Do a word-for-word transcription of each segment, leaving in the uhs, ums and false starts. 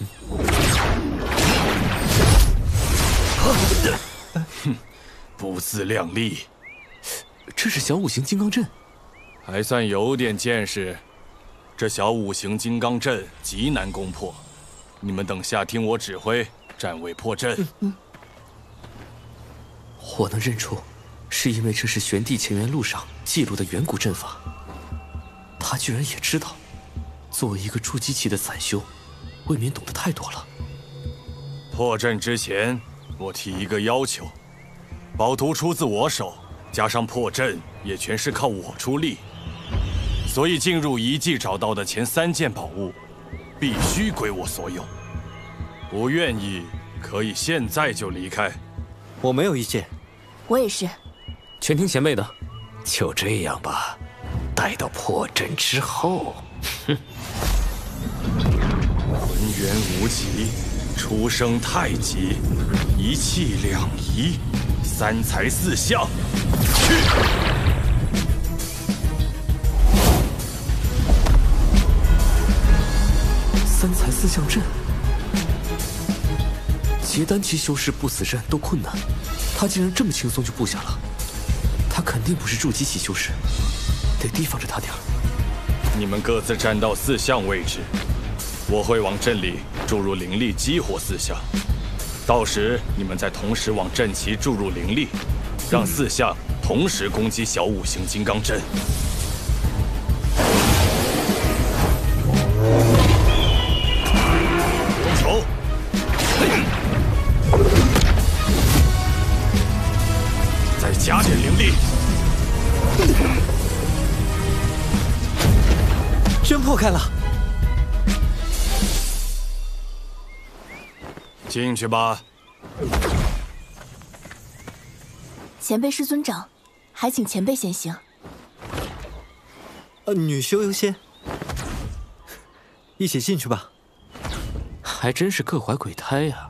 哼，不自量力。 这是小五行金刚阵， 还算有点见识。这小五行金刚阵极难攻破，你们等下听我指挥，站位破阵。 嗯嗯、我能认出，是因为这是玄帝乾元录上记录的远古阵法。他居然也知道。作为一个筑基期的散修，未免懂得太多了。 破阵之前，我提一个要求：宝图出自我手，加上破阵也全是靠我出力。所以进入遗迹找到的前三件宝物，必须归我所有。不愿意，可以现在就离开。 我没有意见。 我也是。 全听前辈的。 就这样吧，待到破阵之后。哼。 浑元无极，出生太极，一气两仪，三才四象，去！ 三才四象阵，结丹期修士布死阵都困难，他竟然这么轻松就布下了。他肯定不是筑基期修士，得提防着他点儿。 你们各自站到四象位置，我会往阵里注入灵力激活四象，到时你们再同时往阵旗注入灵力，让四象同时攻击小五行金刚阵。不用愁，再加点灵力。 真破开了！ 进去吧。 前辈是尊长，还请前辈先行。 呃，女修优先，一起进去吧。 还真是各怀鬼胎呀、啊！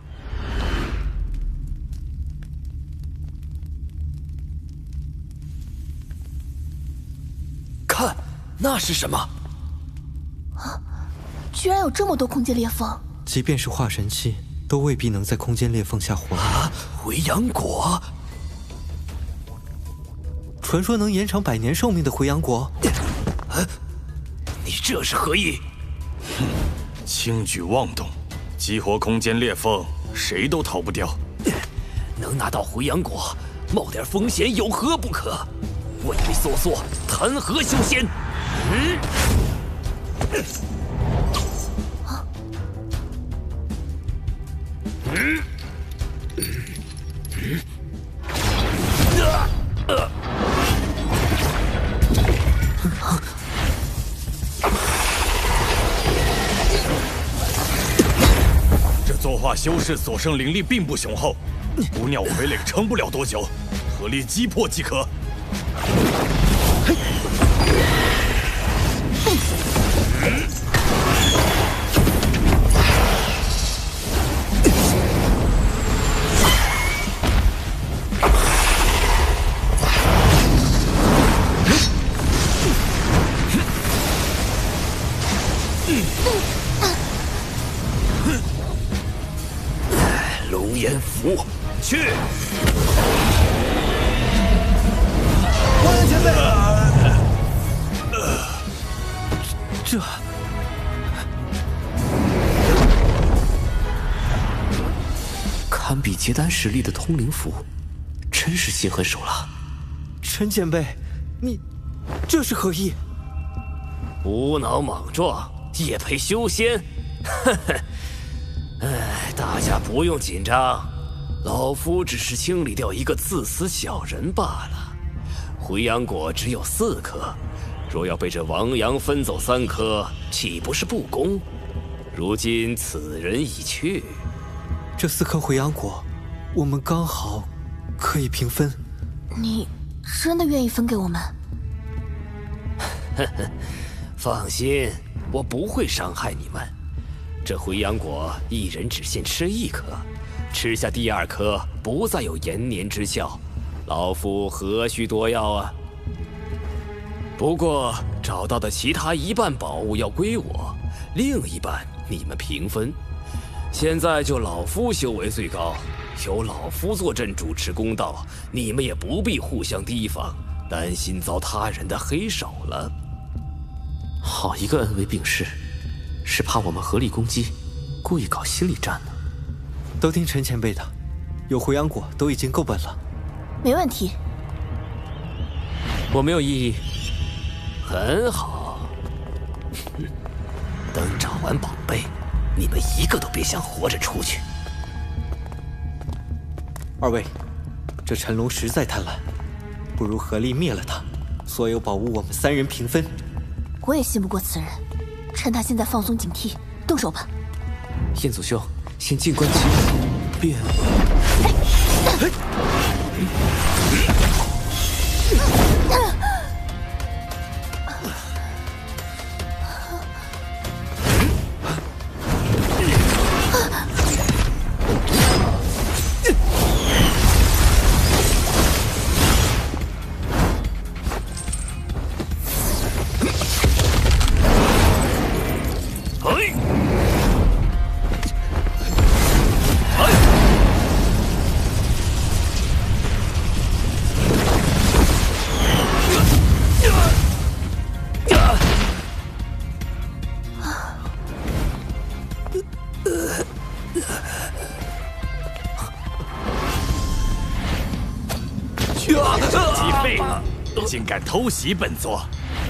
看，那是什么？ 啊！居然有这么多空间裂缝！ 即便是化神期，都未必能在空间裂缝下活。 啊！回阳果， 传说能延长百年寿命的回阳果。 啊！你这是何意？ 哼！轻举妄动，激活空间裂缝，谁都逃不掉。 能拿到回阳果，冒点风险有何不可？畏畏缩缩，谈何修仙？嗯。 啊！ 嗯。嗯。啊！呃。 这作画修士所剩灵力并不雄厚，无鸟傀儡撑不了多久，合力击破即可。 龙焰符，去！ 王岩前辈，这堪比结丹实力的通灵符，真是心狠手辣。 陈前辈，你这是何意？ 无脑莽撞，也配修仙？呵呵。哎，大家不用紧张，老夫只是清理掉一个自私小人罢了。回阳果只有四颗，若要被这王阳分走三颗，岂不是不公？如今此人已去， 这四颗回阳果，我们刚好可以平分。 你真的愿意分给我们？ 呵呵，放心，我不会伤害你们。这回阳果一人只限吃一颗，吃下第二颗不再有延年之效，老夫何须多要啊？不过找到的其他一半宝物要归我，另一半你们平分。 现在就老夫修为最高，由老夫坐镇主持公道，你们也不必互相提防，担心遭他人的黑手了。 好一个恩威并施，是怕我们合力攻击，故意搞心理战呢。 都听陈前辈的，有回阳果都已经够本了。 没问题。 我没有异议。 很好。等找完宝贝，你们一个都别想活着出去。 二位，这陈龙实在贪婪，不如合力灭了他，所有宝物我们三人平分。 我也信不过此人，趁他现在放松警惕，动手吧。 彦祖兄，先静观其变。 鸡废物，竟敢偷袭本座！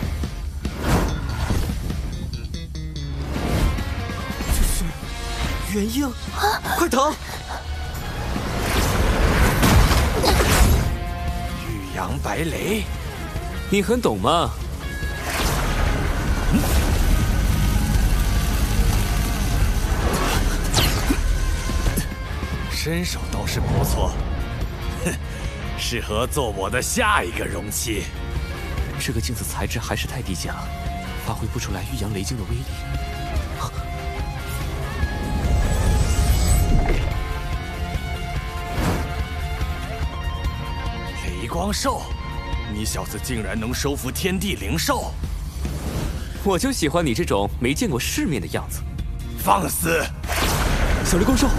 这是元婴，快逃！ 玉阳白雷， 你很懂吗？ 身手倒是不错，哼，适合做我的下一个容器。 这个镜子材质还是太低贱了，发挥不出来玉阳雷镜的威力。 雷光兽，你小子竟然能收服天地灵兽！ 我就喜欢你这种没见过世面的样子。 放肆！ 小雷光兽。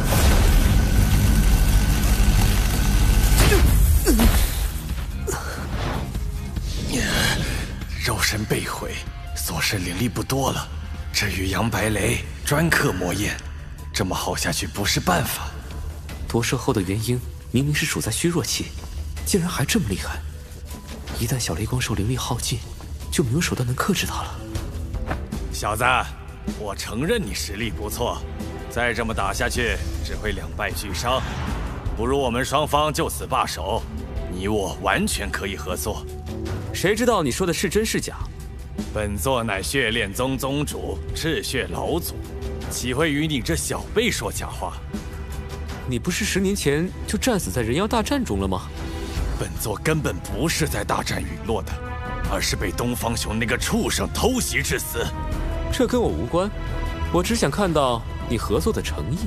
肉身被毁，所剩灵力不多了。这玉阳白雷专克魔焰，这么耗下去不是办法。 夺舍后的元婴明明是处在虚弱期，竟然还这么厉害。一旦小雷光兽灵力耗尽，就没有手段能克制他了。 小子，我承认你实力不错，再这么打下去只会两败俱伤。不如我们双方就此罢手，你我完全可以合作。 谁知道你说的是真是假？ 本座乃血炼宗宗主赤血老祖，岂会与你这小辈说假话？ 你不是十年前就战死在人妖大战中了吗？ 本座根本不是在大战陨落的，而是被东方雄那个畜生偷袭致死。 这跟我无关，我只想看到你合作的诚意。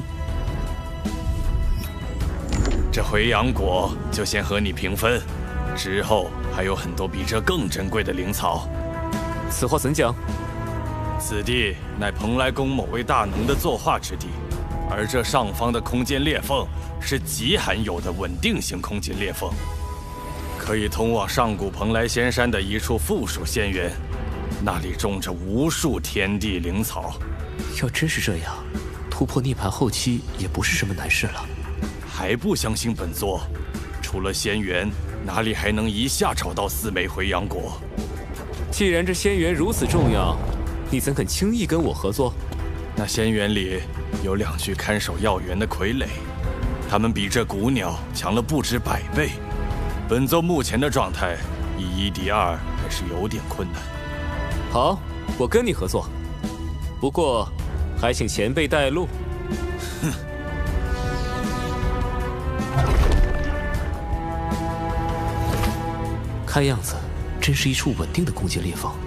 这回阳果就先和你平分，之后还有很多比这更珍贵的灵草。 此话怎讲？ 此地乃蓬莱宫某位大能的作化之地，而这上方的空间裂缝是极罕有的稳定性空间裂缝，可以通往上古蓬莱仙山的一处附属仙园，那里种着无数天地灵草。 要真是这样，突破涅槃后期也不是什么难事了。 还不相信本座？除了仙园，哪里还能一下找到四枚回阳果？ 既然这仙园如此重要，你怎肯轻易跟我合作？ 那仙园里有两具看守药园的傀儡，他们比这古鸟强了不止百倍。本座目前的状态，以一敌二还是有点困难。 好，我跟你合作，不过还请前辈带路。 哼。 看样子，真是一处稳定的空间裂缝。